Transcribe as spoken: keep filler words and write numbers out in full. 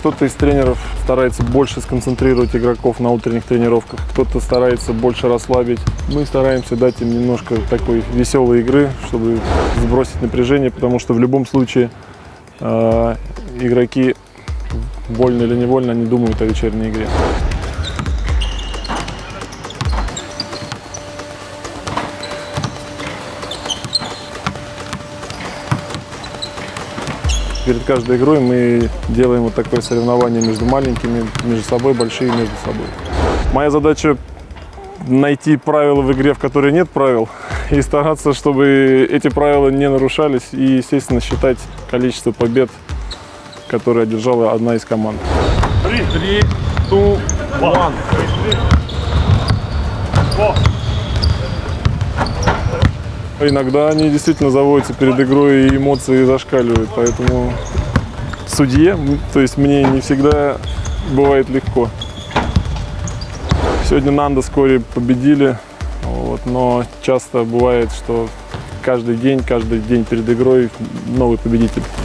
Кто-то из тренеров старается больше сконцентрировать игроков на утренних тренировках, кто-то старается больше расслабить. Мы стараемся дать им немножко такой веселой игры, чтобы сбросить напряжение, потому что в любом случае э, игроки, вольно или невольно, они думают о вечерней игре. Перед каждой игрой мы делаем вот такое соревнование между маленькими, между собой, большие между собой. Моя задача – найти правила в игре, в которой нет правил, и стараться, чтобы эти правила не нарушались, и, естественно, считать количество побед, которые одержала одна из команд. Три, два, один. Иногда они действительно заводятся перед игрой, и эмоции зашкаливают, поэтому судье, то есть мне не всегда бывает легко. Сегодня Нанда вскоре победили, вот, но часто бывает, что каждый день, каждый день перед игрой новый победитель.